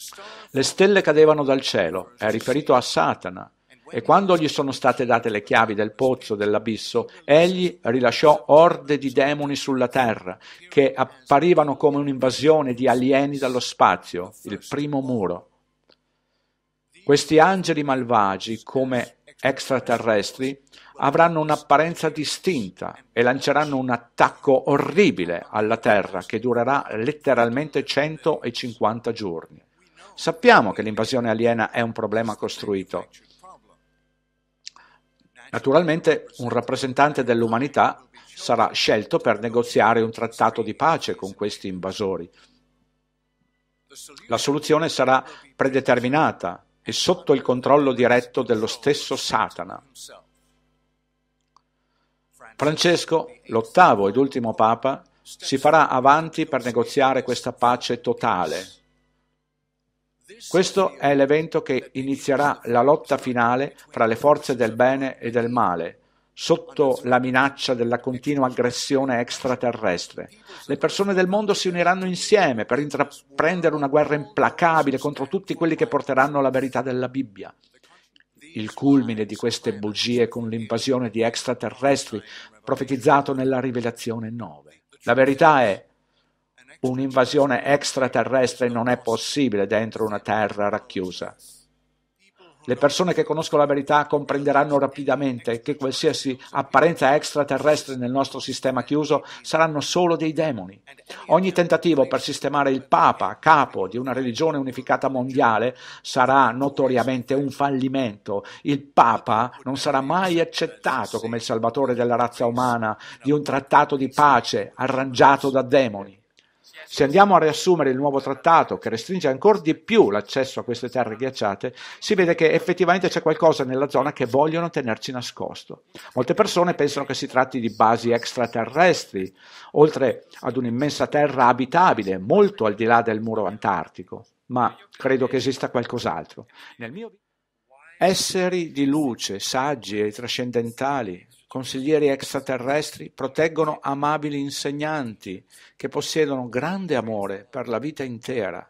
Le stelle cadevano dal cielo, è riferito a Satana, e quando gli sono state date le chiavi del pozzo dell'abisso, egli rilasciò orde di demoni sulla terra, che apparivano come un'invasione di alieni dallo spazio, il primo muro. Questi angeli malvagi, come extraterrestri, avranno un'apparenza distinta e lanceranno un attacco orribile alla Terra che durerà letteralmente 150 giorni. Sappiamo che l'invasione aliena è un problema costruito. Naturalmente un rappresentante dell'umanità sarà scelto per negoziare un trattato di pace con questi invasori. La soluzione sarà predeterminata e sotto il controllo diretto dello stesso Satana. Francesco, l'ottavo ed ultimo Papa, si farà avanti per negoziare questa pace totale. Questo è l'evento che inizierà la lotta finale fra le forze del bene e del male, sotto la minaccia della continua aggressione extraterrestre. Le persone del mondo si uniranno insieme per intraprendere una guerra implacabile contro tutti quelli che porteranno la verità della Bibbia. Il culmine di queste bugie con l'invasione di extraterrestri profetizzato nella Rivelazione 9. La verità è: un'invasione extraterrestre non è possibile dentro una terra racchiusa. Le persone che conoscono la verità comprenderanno rapidamente che qualsiasi apparenza extraterrestre nel nostro sistema chiuso saranno solo dei demoni. Ogni tentativo per sistemare il Papa, capo di una religione unificata mondiale, sarà notoriamente un fallimento. Il Papa non sarà mai accettato come il salvatore della razza umana di un trattato di pace arrangiato da demoni. Se andiamo a riassumere il nuovo trattato, che restringe ancora di più l'accesso a queste terre ghiacciate, si vede che effettivamente c'è qualcosa nella zona che vogliono tenerci nascosto. Molte persone pensano che si tratti di basi extraterrestri, oltre ad un'immensa terra abitabile, molto al di là del muro antartico. Ma credo che esista qualcos'altro. Esseri di luce, saggi e trascendentali, consiglieri extraterrestri, proteggono amabili insegnanti che possiedono grande amore per la vita intera.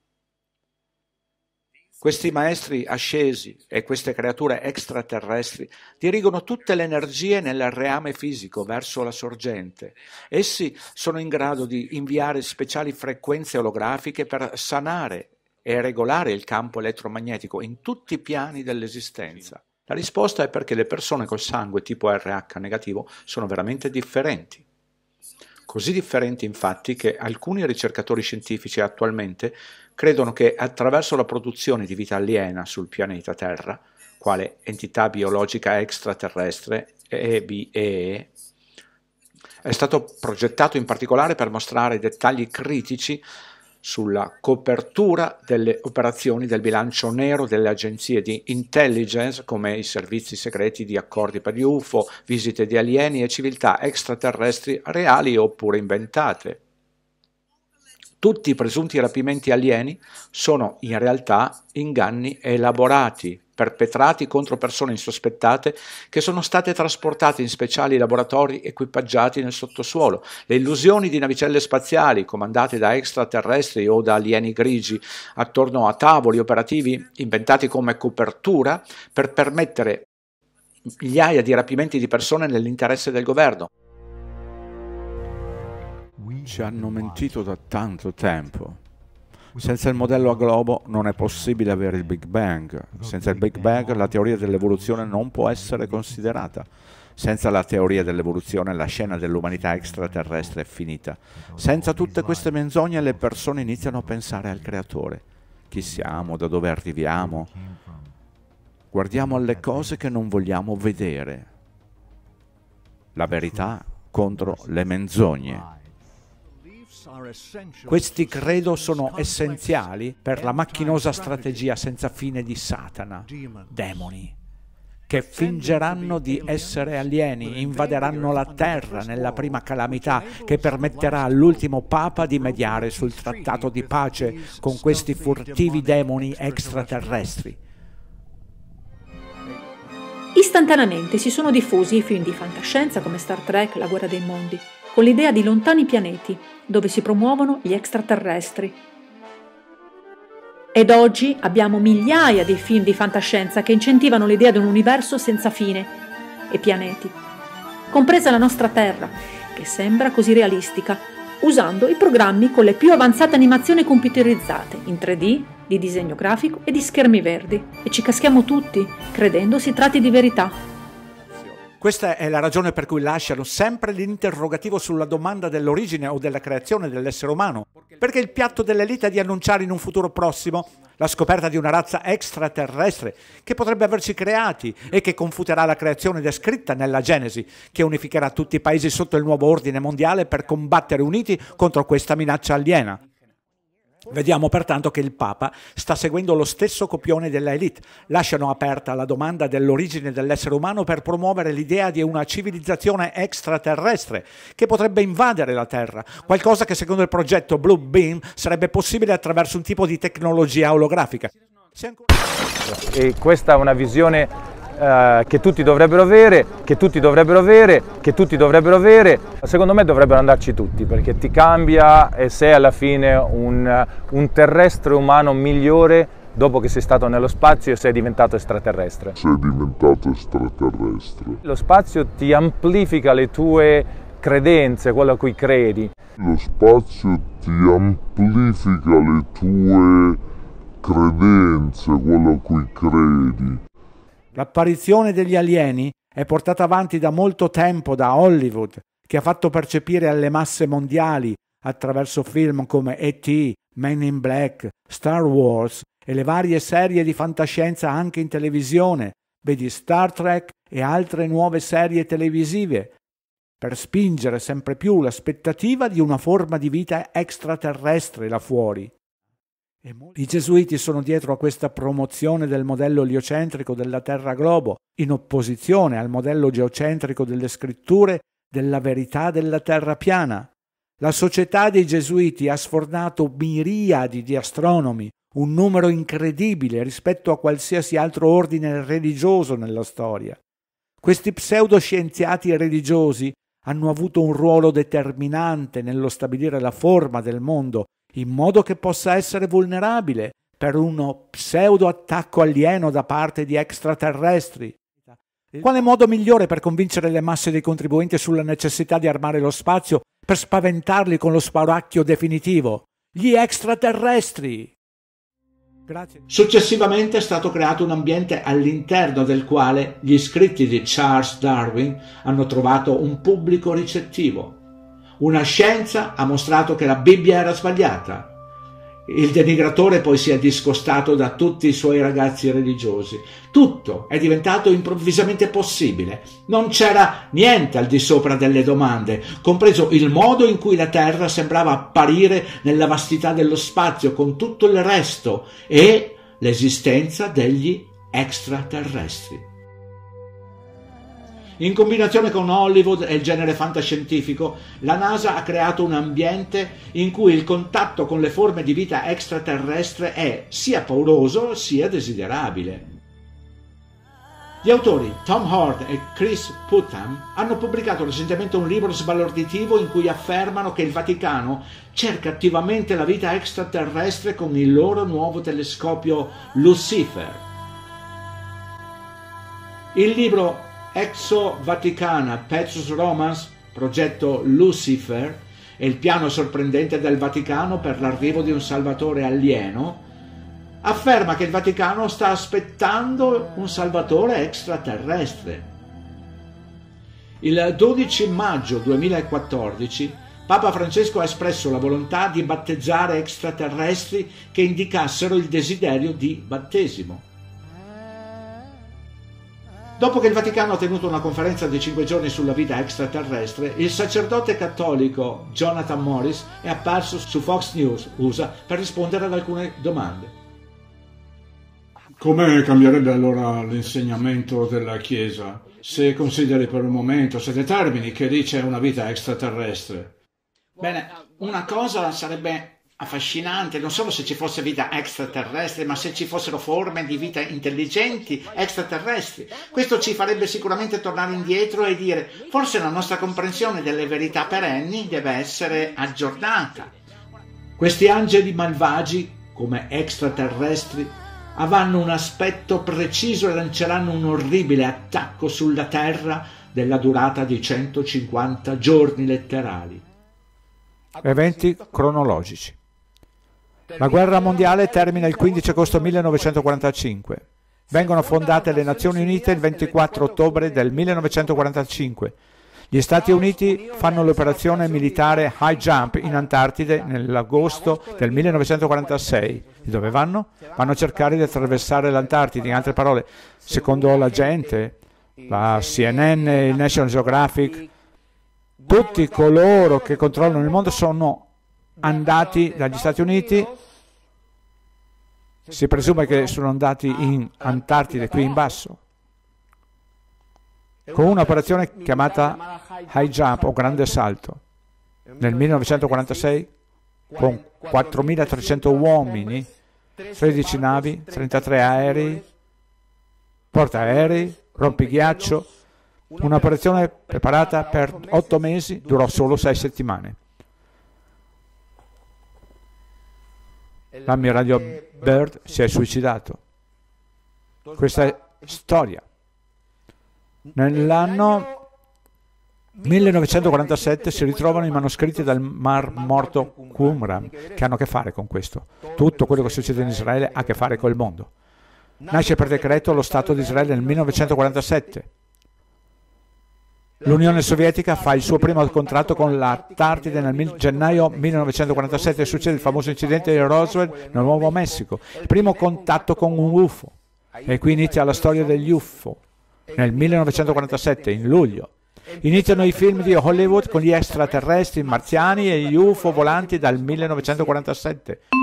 Questi maestri ascesi e queste creature extraterrestri dirigono tutte le energie nel reame fisico verso la sorgente. Essi sono in grado di inviare speciali frequenze olografiche per sanare e regolare il campo elettromagnetico in tutti i piani dell'esistenza. La risposta è perché le persone col sangue tipo RH negativo sono veramente differenti. Così differenti infatti che alcuni ricercatori scientifici attualmente credono che attraverso la produzione di vita aliena sul pianeta Terra, quale entità biologica extraterrestre, EBE, è stato progettato in particolare per mostrare dettagli critici sulla copertura delle operazioni del bilancio nero delle agenzie di intelligence come i servizi segreti di accordi per gli UFO, visite di alieni e civiltà extraterrestri reali oppure inventate. Tutti i presunti rapimenti alieni sono in realtà inganni elaborati, perpetrati contro persone insospettate che sono state trasportate in speciali laboratori equipaggiati nel sottosuolo. Le illusioni di navicelle spaziali comandate da extraterrestri o da alieni grigi attorno a tavoli operativi inventati come copertura per permettere migliaia di rapimenti di persone nell'interesse del governo. Ci hanno mentito da tanto tempo. Senza il modello a globo non è possibile avere il Big Bang. Senza il Big Bang la teoria dell'evoluzione non può essere considerata. Senza la teoria dell'evoluzione la scena dell'umanità extraterrestre è finita. Senza tutte queste menzogne le persone iniziano a pensare al creatore. Chi siamo? Da dove arriviamo? Guardiamo alle cose che non vogliamo vedere. La verità contro le menzogne. Questi credo sono essenziali per la macchinosa strategia senza fine di Satana, demoni, che fingeranno di essere alieni, invaderanno la terra nella prima calamità che permetterà all'ultimo Papa di mediare sul trattato di pace con questi furtivi demoni extraterrestri. Istantaneamente si sono diffusi i film di fantascienza come Star Trek, La guerra dei mondi, con l'idea di lontani pianeti, dove si promuovono gli extraterrestri. Ed oggi abbiamo migliaia di film di fantascienza che incentivano l'idea di un universo senza fine e pianeti, compresa la nostra Terra, che sembra così realistica, usando i programmi con le più avanzate animazioni computerizzate, in 3D, di disegno grafico e di schermi verdi, e ci caschiamo tutti, credendo si tratti di verità. Questa è la ragione per cui lasciano sempre l'interrogativo sulla domanda dell'origine o della creazione dell'essere umano, perché il piatto dell'elite è di annunciare in un futuro prossimo la scoperta di una razza extraterrestre che potrebbe averci creati e che confuterà la creazione descritta nella Genesi, che unificherà tutti i paesi sotto il nuovo ordine mondiale per combattere uniti contro questa minaccia aliena. Vediamo pertanto che il Papa sta seguendo lo stesso copione della elite. Lasciano aperta la domanda dell'origine dell'essere umano per promuovere l'idea di una civilizzazione extraterrestre che potrebbe invadere la Terra, qualcosa che secondo il progetto Blue Beam sarebbe possibile attraverso un tipo di tecnologia olografica. E questa è una visione che tutti dovrebbero avere, secondo me dovrebbero andarci tutti, perché ti cambia e sei alla fine un terrestre umano migliore dopo che sei stato nello spazio e sei diventato extraterrestre. Lo spazio ti amplifica le tue credenze, quello a cui credi. L'apparizione degli alieni è portata avanti da molto tempo da Hollywood, che ha fatto percepire alle masse mondiali, attraverso film come E.T., Men in Black, Star Wars e le varie serie di fantascienza anche in televisione, vedi Star Trek e altre nuove serie televisive, per spingere sempre più l'aspettativa di una forma di vita extraterrestre là fuori. I gesuiti sono dietro a questa promozione del modello eliocentrico della Terra globo, in opposizione al modello geocentrico delle scritture della verità della Terra piana. La società dei gesuiti ha sfornato miriadi di astronomi, un numero incredibile rispetto a qualsiasi altro ordine religioso nella storia. Questi pseudoscienziati religiosi hanno avuto un ruolo determinante nello stabilire la forma del mondo in modo che possa essere vulnerabile per uno pseudo-attacco alieno da parte di extraterrestri. Quale modo migliore per convincere le masse dei contribuenti sulla necessità di armare lo spazio per spaventarli con lo spauracchio definitivo? Gli extraterrestri! Grazie. Successivamente è stato creato un ambiente all'interno del quale gli scritti di Charles Darwin hanno trovato un pubblico ricettivo. Una scienza ha mostrato che la Bibbia era sbagliata. Il denigratore poi si è discostato da tutti i suoi ragazzi religiosi. Tutto è diventato improvvisamente possibile. Non c'era niente al di sopra delle domande, compreso il modo in cui la Terra sembrava apparire nella vastità dello spazio con tutto il resto e l'esistenza degli extraterrestri. In combinazione con Hollywood e il genere fantascientifico, la NASA ha creato un ambiente in cui il contatto con le forme di vita extraterrestre è sia pauroso sia desiderabile. Gli autori Tom Hort e Chris Putnam hanno pubblicato recentemente un libro sbalorditivo in cui affermano che il Vaticano cerca attivamente la vita extraterrestre con il loro nuovo telescopio Lucifer. Il libro Exo Vaticana Petrus Romans, progetto Lucifer, e il piano sorprendente del Vaticano per l'arrivo di un salvatore alieno, afferma che il Vaticano sta aspettando un salvatore extraterrestre. Il 12 maggio 2014 Papa Francesco ha espresso la volontà di battezzare extraterrestri che indicassero il desiderio di battesimo. Dopo che il Vaticano ha tenuto una conferenza di 5 giorni sulla vita extraterrestre, il sacerdote cattolico Jonathan Morris è apparso su Fox News USA per rispondere ad alcune domande. Come cambierebbe allora l'insegnamento della Chiesa se consideri per un momento, se determini che lì c'è una vita extraterrestre? Bene, una cosa sarebbe affascinante, non solo se ci fosse vita extraterrestre, ma se ci fossero forme di vita intelligenti extraterrestri. Questo ci farebbe sicuramente tornare indietro e dire: forse la nostra comprensione delle verità perenni deve essere aggiornata. Questi angeli malvagi come extraterrestri, avranno un aspetto preciso e lanceranno un orribile attacco sulla Terra della durata di 150 giorni letterali. Eventi cronologici. La guerra mondiale termina il 15 agosto 1945. Vengono fondate le Nazioni Unite il 24 ottobre del 1945. Gli Stati Uniti fanno l'operazione militare High Jump in Antartide nell'agosto del 1946. E dove vanno? Vanno a cercare di attraversare l'Antartide. In altre parole, secondo la gente, la CNN, il National Geographic, tutti coloro che controllano il mondo sono andati dagli Stati Uniti. Si presume che sono andati in Antartide, qui in basso, con un'operazione chiamata High Jump o Grande Salto. Nel 1946, con 4.300 uomini, 13 navi, 33 aerei, portaerei, rompighiaccio, un'operazione preparata per 8 mesi, durò solo 6 settimane. L'ammiraglio Byrd si è suicidato. Questa è storia. Nell'anno 1947 si ritrovano i manoscritti del Mar Morto Qumran che hanno a che fare con questo. Tutto quello che succede in Israele ha a che fare col mondo. Nasce per decreto lo Stato di Israele nel 1947. L'Unione Sovietica fa il suo primo contratto con l'Antartide nel gennaio 1947 e succede il famoso incidente di Roswell nel Nuovo Messico, il primo contatto con un UFO. E qui inizia la storia degli UFO. Nel 1947, in luglio, iniziano i film di Hollywood con gli extraterrestri marziani e gli UFO volanti dal 1947.